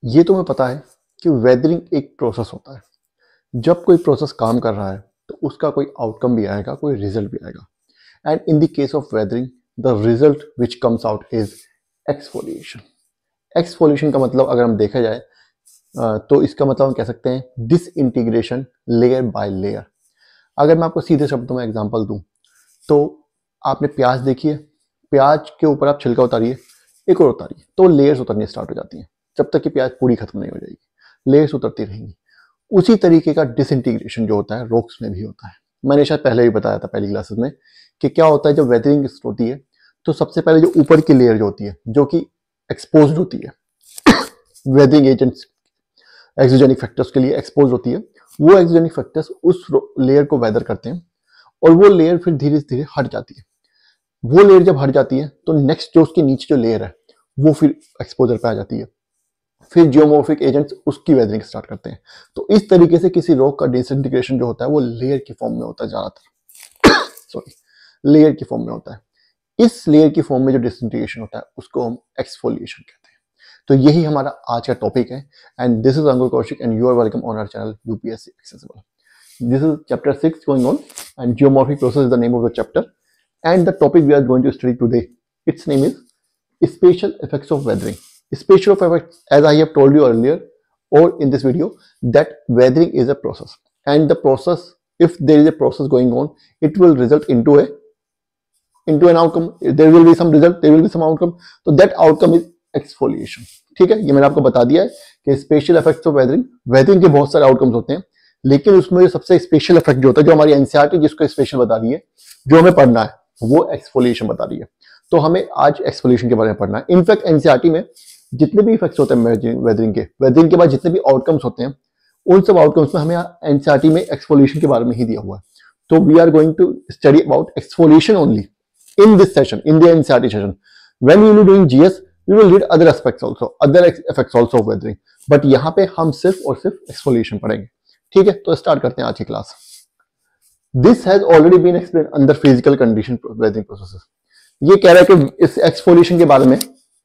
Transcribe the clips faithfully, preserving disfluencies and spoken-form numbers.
ये तुम्हें पता है कि वेदरिंग एक प्रोसेस होता है। जब कोई प्रोसेस काम कर रहा है तो उसका कोई आउटकम भी आएगा, कोई रिजल्ट भी आएगा। And in the case of weathering the result which comes out is exfoliation. Exfoliation का मतलब अगर हम देखा जाए तो इसका मतलब हम कह सकते हैं डिसइंटीग्रेशन लेयर बाय लेयर। अगर मैं आपको सीधे शब्दों में एग्जांपल दूं तो आपने प्याज देखी है, प्याज के ऊपर आप छिलका उतारिए, एक और उतारिए, तो लेयर्स उतरनी स्टार्ट हो जाती हैं जब तक कि प्याज पूरी खत्म नहीं हो जाएगी, लेयर्स उतरती रहेंगी। उसी तरीके का डिसइंटीग्रेशन जो होता है रॉक्स में भी होता है। मैंने शायद पहले भी बताया था पहली क्लासेस में कि क्या होता है जब वेदरिंग होती है तो सबसे पहले जो ऊपर की लेयर जो होती है जो कि एक्सपोज्ड होती है वेदरिंग एजेंट्स एक्सोजेनिक फैक्टर्स के लिए एक्सपोज होती है, वो एक्सोजेनिक फैक्टर्स उस लेयर को वेदर करते हैं और वो लेयर फिर धीरे धीरे हट जाती है। वो लेयर जब हट जाती है तो नेक्स्ट जो उसके नीचे जो लेयर है वो फिर एक्सपोजर पे आ जाती है, फिर जियोमॉर्फिक एजेंट्स उसकी वेदरिंग स्टार्ट करते हैं। तो इस तरीके से किसी रॉक का डिसइंटीग्रेशन जो होता है वो लेयर की फॉर्म में होता है, ज्यादातर सॉरी लेयर की फॉर्म में होता है। इस लेयर की फॉर्म में जो डिसइंटीग्रेशन होता है उसको हम एक्सफोलिएशन कहते हैं। तो यही हमारा आज का टॉपिक है and this is Ankur Kaushik and you are welcome on our channel UPSC accessible. This is chapter six going on and geomorphic process is the name of the chapter and the topic we are going to study today, it's name is special effects of weathering. Spatial effects, as I have told you earlier or in this video, that weathering is a process, and the process, if there is a process going on, it will result into a into an outcome. There will be some result, there will be some outcome. So that outcome is exfoliation. ठीक है, ये मैंने आपको बता दिया है कि special effects of weathering, weathering के बहुत सारे आउटकम्स होते हैं, लेकिन उसमें जो सबसे स्पेशल इफेक्ट जो होता है, जो हमारी एनसीईआरटी जिसको स्पेशल बता रही है, जो हमें पढ़ना है, वो एक्सफोलिएशन बता रही है। तो हमें आज एक्सफोलिएशन के बारे में पढ़ना है। इनफैक्ट एनसीईआरटी में जितने भी इफेक्ट्स होते हैं वेदरिंग के, वेदरिंग के बाद जितने भी आउटकम्स होते हैं, उन सब आउटकम्स में हमें एनसीईआरटी में एक्सफोलिएशन के बारे में ही दिया हुआ है। तो we are going to study about exfoliation only in this session, in the NCERT session. When we will be doing GS we will read other aspects also, other effects also of weathering, but यहाँ पे हम सिर्फ और सिर्फ exfoliation पढ़ेंगे। ठीक है, तो स्टार्ट करते हैं आज की class. This has already been explain under physical condition weathering processes. ये कह रहा है कि इस एक्सफोलिएशन के बारे में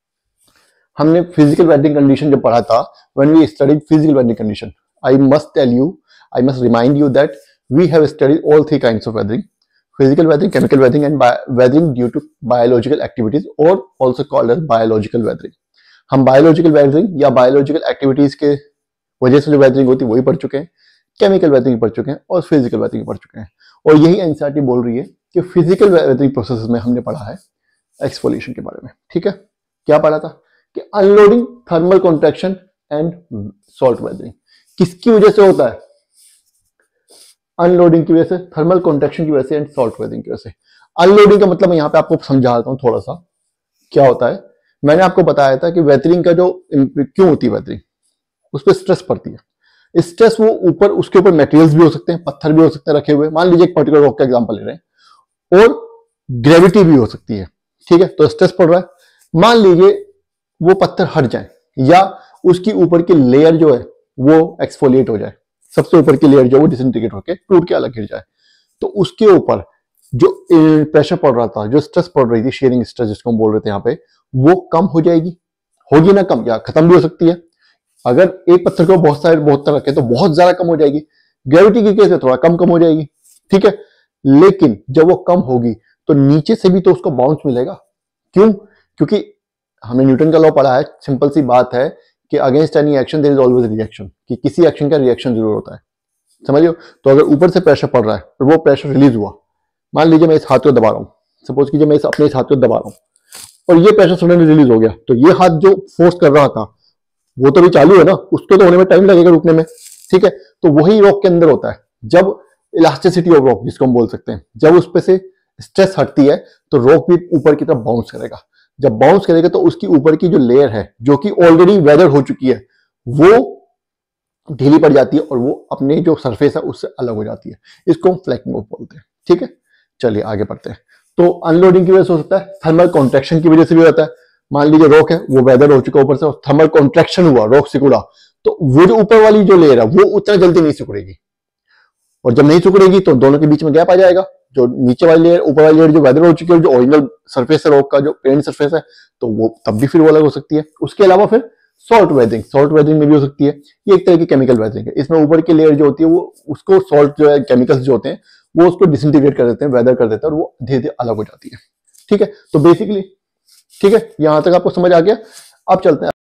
हमने फिजिकल वेदरिंग कंडीशन जब पढ़ा था, when we studied physical weathering condition, I must tell you, I must remind you that we have studied all three kinds of weathering, physical weathering, chemical weathering and weathering due to biological activities और also called as biological weathering. हम biological weathering या biological activities के वजह से जो weathering होती है वही पढ़ चुके हैं, केमिकल वेदरिंग पढ़ चुके हैं और फिजिकल वेदरिंग पढ़ चुके हैं। और यही एनसीईआरटी बोल रही है कि फिजिकल वेदरिंग प्रोसेस में हमने पढ़ा है एक्सफोलिएशन के बारे में। ठीक है, क्या पढ़ा था कि unloading, thermal contraction and salt weathering किसकी वजह से होता है? अनलोडिंग की वजह से, थर्मल कॉन्ट्रैक्शन की वजह से एंड सॉल्ट वेदरिंग की वजह से। अनलोडिंग का मतलब मैं यहां पे आपको समझा देता हूं थोड़ा सा क्या होता है। मैंने आपको बताया था कि वेदरिंग का जो क्यों होती है वेदरिंग, उस पर स्ट्रेस पड़ती है। स्ट्रेस वो ऊपर, उसके ऊपर मटेरियल्स भी हो सकते हैं, पत्थर भी हो सकते हैं रखे हुए, मान लीजिए एक पर्टिकुलर रॉक का एग्जांपल ले रहे हैं, और ग्रेविटी भी हो सकती है। ठीक है, तो स्ट्रेस पड़ रहा है, मान लीजिए वो पत्थर हट जाए या उसकी ऊपर की लेयर जो है वो एक्सफोलिएट हो जाए, सबसे ऊपर की लेयर जो वो डिसइंटीग्रेट होकर टूट के अलग गिर जाए, तो उसके ऊपर जो प्रेशर पड़ रहा था, जो स्ट्रेस पड़ रही थी, शेयरिंग स्ट्रेस जिसको हम बोल रहे थे यहाँ पे, वो कम हो जाएगी, होगी ना कम, या खत्म भी हो सकती है। अगर एक पत्थर को बहुत सारे बहुत तरह रखे तो बहुत ज्यादा कम हो जाएगी, ग्रेविटी के केस में थोड़ा कम कम हो जाएगी। ठीक है, लेकिन जब वो कम होगी तो नीचे से भी तो उसको बाउंस मिलेगा। क्यों? क्योंकि हमने न्यूटन का लॉ पढ़ा है, सिंपल सी बात है कि against any action there is always reaction, कि किसी एक्शन का रिएक्शन जरूर होता है, समझियो। तो अगर ऊपर से प्रेशर पड़ रहा है और वो प्रेशर रिलीज हुआ, मान लीजिए मैं इस हाथ को दबा रहा हूं, सपोज कीजिए मैं इस अपने इस हाथ को दबा रहा हूं और ये प्रेशर सडनली रिलीज हो गया, तो ये हाथ जो फोर्स कर रहा था वो तो भी चालू है ना, उसको तो होने में टाइम लगेगा रुकने में। ठीक है, तो वही रॉक के अंदर होता है, जब इलास्टिसिटी ऑफ रॉक जिसको हम बोल सकते हैं, जब उस पे से स्ट्रेस हटती है तो रॉक भी ऊपर की तरफ बाउंस करेगा। जब बाउंस करेगा तो उसकी ऊपर की जो लेयर है जो कि ऑलरेडी वेदर हो चुकी है वो ढीली पड़ जाती है और वो अपने जो सरफेस है उससे अलग हो जाती है, इसको हम फ्लैकिंग ऑफ बोलते हैं। ठीक है, चलिए आगे बढ़ते हैं। तो अनलोडिंग की वजह से हो सकता है, थर्मल कॉन्ट्रैक्शन की वजह से भी होता है। मान लीजिए रॉक है वो वेदर हो चुका ऊपर से, थर्मल कॉन्ट्रैक्शन हुआ, रॉक सिकुड़ा, तो वो जो ऊपर वाली जो लेयर है वो उतना जल्दी नहीं सिकुड़ेगी, और जब नहीं सिकुड़ेगी तो दोनों के बीच में गैप आ जाएगा। जो नीचे वाली लेयर, ऊपर वाली लेयर जो वेदर हो चुकी है, जो ओरिजिनल सरफेस है रॉक का, जो पेरेंट सरफेस है, तो वो तब भी फिर वो अलग हो सकती है। उसके अलावा फिर सॉल्ट वेदरिंग, सॉल्ट वेदरिंग में भी हो सकती है। ये एक तरह की केमिकल वेदरिंग है। इसमें ऊपर की लेयर जो होती है वो उसको सॉल्ट जो है केमिकल्स जो होते हैं वो उसको डिसइंटीग्रेट कर देते हैं, वेदर कर देते हैं और वो धीरे धीरे अलग हो जाती है। ठीक है, तो बेसिकली ठीक है, यहां तक आपको समझ आ गया। अब चलते हैं,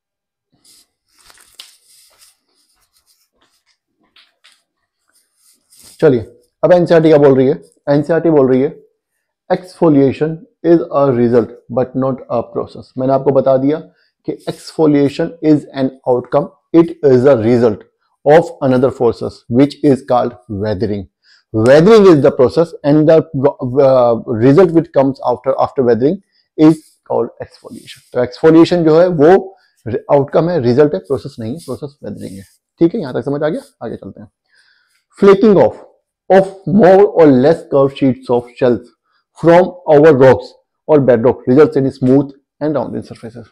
चलिए अब एनसीईआरटी क्या बोल रही है। एनसीईआरटी बोल रही है exfoliation is a result but not a process. मैंने आपको बता दिया कि exfoliation is an outcome, it is a result of another forces which is called weathering. Weathering is the process and the uh, result which comes after after weathering is called exfoliation. तो exfoliation जो है वो outcome है, result है, process नहीं है, process weathering है। ठीक है, यहां तक समझ आ गया, आगे चलते हैं। Flaking off of more or less curved sheets of shells from our rocks or bedrock results in smooth and rounded surfaces.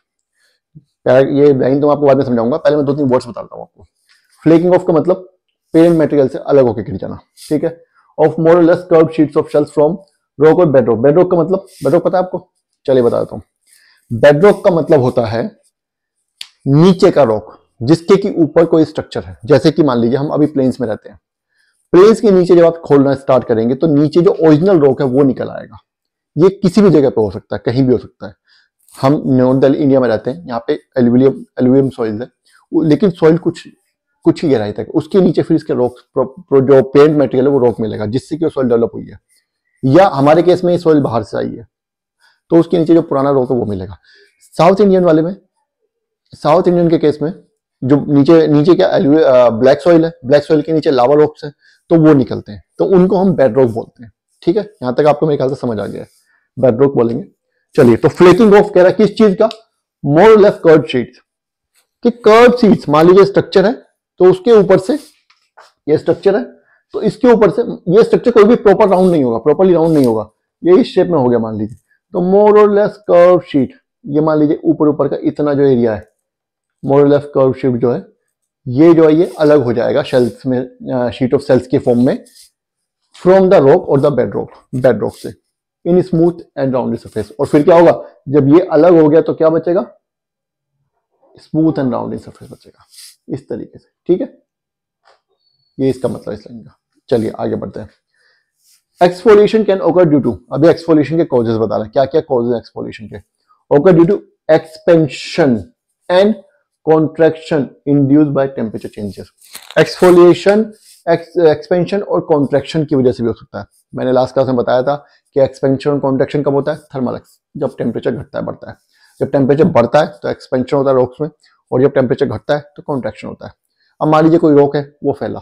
ये लाइन तो मैं आपको बाद में समझाऊंगा, पहले मैं दो तीन वर्ड्स बताता हूँ आपको। फ्लेकिंग ऑफ का मतलब पेरेंट मटेरियल से अलग होकर गिर जाना। ठीक है, of more or less curved sheets of shells from rock or bedrock. Bedrock का मतलब, बेडरॉक पता है आपको? चलिए बता देता हूं। बेडरॉक का मतलब होता है नीचे का रॉक जिसके की ऊपर कोई स्ट्रक्चर है। जैसे कि मान लीजिए हम अभी प्लेन्स में रहते हैं, प्लेन्स के नीचे जब आप खोलना स्टार्ट करेंगे तो नीचे जो ओरिजिनल रॉक है वो निकल आएगा। ये किसी भी जगह पे हो सकता है, कहीं भी हो सकता है। हम नॉर्थ इंडिया में रहते हैं, यहाँ पे एल्यूमिनियम एल्यूमिनियम सॉइल है, लेकिन सॉइल कुछ कुछ ही गहराई तक, उसके नीचे फिर इसके रॉक जो पेरेंट मटेरियल है वो रॉक मिलेगा जिससे कि वो सॉइल डेवलप हुई है। या हमारे केस में ये सॉइल बाहर से आई है तो उसके नीचे जो पुराना रॉक है वो मिलेगा। साउथ इंडियन वाले में, साउथ इंडियन के केस में जो नीचे नीचे क्या ब्लैक सॉइल है, ब्लैक सॉइल के नीचे लावा रॉक्स है तो वो निकलते हैं, तो उनको हम बेड रॉक बोलते हैं। ठीक है, यहां तक आपको मेरे ख्याल से समझ आ गया है, बेड रॉक बोलेंगे। चलिए, तो फ्लेकिंग ऑफ कह रहा है किस चीज का? More or less curved sheets, कि कर्व्ड शीट्स मान लीजिए स्ट्रक्चर है तो उसके ऊपर से ये स्ट्रक्चर है तो इसके ऊपर से ये स्ट्रक्चर कोई भी प्रॉपर राउंड नहीं होगा, प्रॉपरली राउंड नहीं होगा, ये इस शेप में हो गया मान लीजिए। तो मोर और लेस कर्व शीट, ये मान लीजिए ऊपर ऊपर का इतना जो एरिया है, मोर और लेस कर्व शीट जो है ये जो है ये अलग हो जाएगा शेल्स में, शीट ऑफ सेल्स के फॉर्म में, from the rock or the bed rock, bed rock से, in smooth and rounded surface. और फिर क्या होगा, जब ये अलग हो गया तो क्या बचेगा? स्मूथ एंड राउंडेड सरफेस बचेगा, इस तरीके से। ठीक है, ये इसका मतलब इस लाइन का। चलिए आगे बढ़ते हैं। Exfoliation can occur due to, अभी एक्सफोलिएशन के कॉजेस बता रहा है, क्या क्या कॉजेस एक्सफोलिएशन के। Occur due to expansion and contraction induced by temperature changes. Exfoliation expansion और कॉन्ट्रैक्शन की वजह से भी हो सकता है। मैंने लास्ट क्लास में बताया था कि एक्सपेंशन और कॉन्ट्रैक्शन कब होता है? थर्मल, जब टेम्परेचर घटता है बढ़ता है। जब टेम्परेचर बढ़ता है तो एक्सपेंशन होता है रॉक्स में, और जब टेम्परेचर घटता है तो कॉन्ट्रैक्शन होता है। अब मान लीजिए कोई रॉक है वो फैला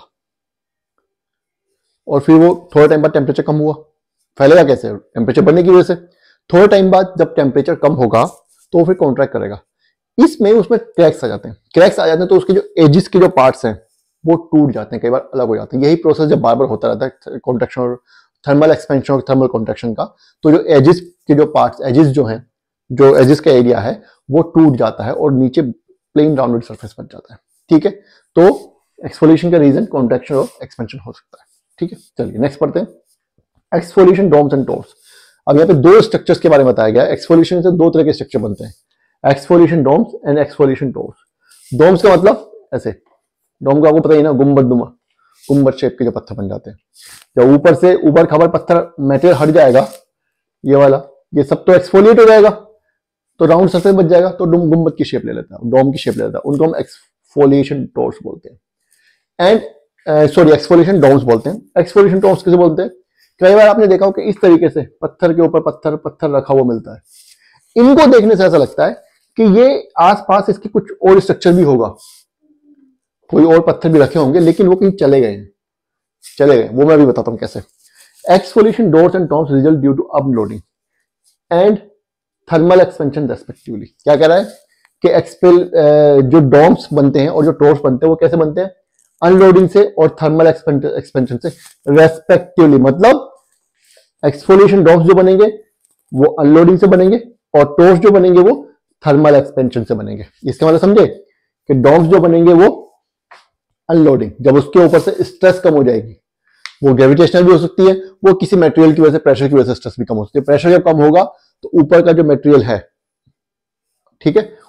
और फिर वो थोड़े टाइम बाद टेम्परेचर कम हुआ, फैलेगा कैसे? टेम्परेचर बढ़ने की वजह से। थोड़े टाइम बाद जब टेम्परेचर कम होगा तो फिर कॉन्ट्रैक्ट करेगा। इसमें उसमें क्रैक्स आ जाते हैं, क्रैक्स आ जाते हैं तो उसके जो एजिस के जो पार्ट्स हैं वो टूट जाते हैं, कई बार अलग हो जाते हैं। यही प्रोसेस जब बार बार होता रहता है कॉन्ट्रैक्शन और थर्मल एक्सपेंशन और थर्मल कॉन्ट्रैक्शन का, तो जो एजिस के जो पार्ट्स, एजिस जो हैं, जो एजिस का एरिया है वो टूट जाता है और नीचे प्लेन राउंडेड सरफेस बन जाता है। ठीक है, तो एक्सफोलिएशन का रीजन कॉन्ट्रैक्शन और एक्सपेंशन हो सकता है। ठीक है, चलिए नेक्स्ट पढ़ते हैं। Exfoliation domes and tors. अब यहाँ पे दो स्ट्रक्चर्स के बारे में बताया गया है। एक्सफोलिएशन से दो तरह के स्ट्रक्चर बनते हैं, exfoliation domes and exfoliation tors. Domes का मतलब ऐसे, डोम का आपको पता ही ना, गुम्बद दुमा, गुम्बद शेप के जो पत्थर बन जाते हैं। जब ऊपर से ऊपर खबर पत्थर मेटेरियल हट जाएगा, ये वाला, ये सब तो एक्सफोलिएट हो जाएगा तो राउंड सरफेस बच जाएगा, तो गुम्बद की शेप ले लेता है, डोम की शेप ले लेता है, उनको हम एक्सफोलिएशन टोर्स बोलते हैं। एंड सॉरी एक्सफोलिएशन डोम्स बोलते हैं। एक्सफोलिएशन टोर्स किसे बोलते हैं? कई बार आपने देखा हो कि इस तरीके से पत्थर के ऊपर पत्थर पत्थर रखा हुआ मिलता है। इनको देखने से ऐसा लगता है कि ये आसपास इसके कुछ और स्ट्रक्चर भी होगा, कोई और पत्थर भी रखे होंगे, लेकिन वो कहीं चले गए हैं, चले गए, वो मैं अभी बताता हूं कैसे। Exfoliation doors and toms result due to uploading and thermal expansion respectively. क्या कह रहा है कि एक्सपेल जो डोम्स बनते हैं और जो टोर्स बनते हैं वो कैसे बनते हैं? अनलोडिंग से और थर्मल एक्सपेंशन से रेस्पेक्टिवली। मतलब एक्सफोलिएशन डोम्स जो बनेंगे वो अनलोडिंग से बनेंगे और टोर्स जो बनेंगे वो थर्मल एक्सपेंशन से बनेंगे। इसका मतलब समझे कि डोम्स जो बनेंगे वो अनलोडिंग, जब उसके ऊपर से स्ट्रेस कम हो जाएगी, वो ग्रेविटेशनल भी हो सकती है, वो किसी मटेरियल की वजह से, प्रेशर की वजह से स्ट्रेस भी कम हो सकती है। प्रेशर जब कम होगा तो ऊपर का जो मटेरियल है, ठीक है,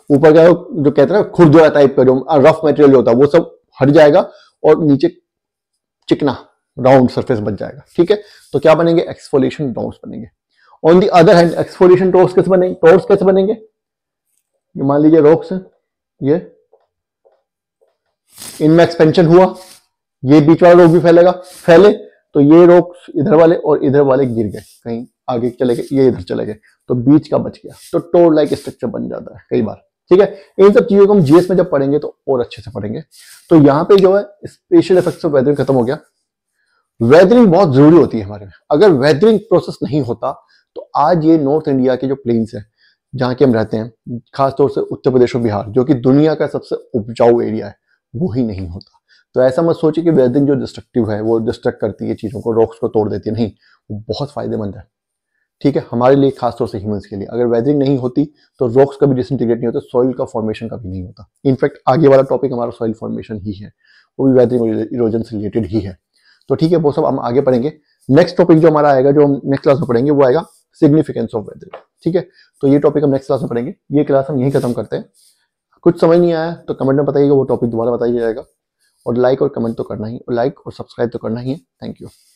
ऊपर का जो कहते हैं ना खुरदुरा टाइप का जो रफ मटेरियल होता है वो सब हट जाएगा और नीचे चिकना राउंड सरफेस बच जाएगा। ठीक है, तो क्या बनेंगे, एक्सफोलिएशन टोर्स बनेंगे। On the other hand exfoliation tors कैसे बनेंगे, टोर्स कैसे बनेंगे, मान लीजिए रॉक्स है, ये इनमें एक्सपेंशन हुआ, ये बीच वाला रोक भी फैलेगा, फैले तो ये रोक इधर वाले और इधर वाले गिर गए, कहीं आगे चले गए, ये इधर चले गए, तो बीच का बच गया, तो टोर लाइक स्ट्रक्चर बन जाता है कई बार। ठीक है, इन सब चीजों को हम जीएस में जब पढ़ेंगे तो और अच्छे से पढ़ेंगे। तो यहाँ पे जो है स्पेशल इफेक्ट्स ऑफ वेदरिंग खत्म हो गया। वेदरिंग बहुत जरूरी होती है हमारे में, अगर वेदरिंग प्रोसेस नहीं होता तो आज ये नॉर्थ इंडिया के जो प्लेन्स है जहाँ के हम रहते हैं, खासतौर से उत्तर प्रदेश और बिहार जो कि दुनिया का सबसे उपजाऊ एरिया है, वो ही नहीं होता। तो ऐसा मत सोचिए कि वेदरिंग जो डिस्ट्रक्टिव है वो डिस्ट्रक्ट करती है चीज़ों को, रॉक्स को तोड़ देती है, नहीं, वो बहुत फायदेमंद है। ठीक है, हमारे लिए खासतौर से ह्यूमंस के लिए अगर वेदरिंग नहीं होती तो रॉक्स का भी डिसइंटीग्रेट नहीं होता, सॉइल का फॉर्मेशन का भी नहीं होता। इनफैक्ट आगे वाला टॉपिक हमारा सॉइल फॉर्मेशन ही है, वो भी वेदरिंग और इरोजन से रिलेटेड ही है। तो ठीक है, वो सब हम आगे पढ़ेंगे। नेक्स्ट टॉपिक जो हमारा आएगा, जो हम नेक्स्ट क्लास में पढ़ेंगे, वो आएगा सिग्निफिकेंस ऑफ वेदरिंग। ठीक है, तो ये टॉपिक हम नेक्स्ट क्लास में पढ़ेंगे। ये क्लास हम यहीं खत्म करते हैं। कुछ समझ नहीं आया तो कमेंट में बताइएगा, वो टॉपिक दोबारा बताइए जाएगा। और लाइक और कमेंट तो करना ही, और लाइक और सब्सक्राइब तो करना ही है। Thank you.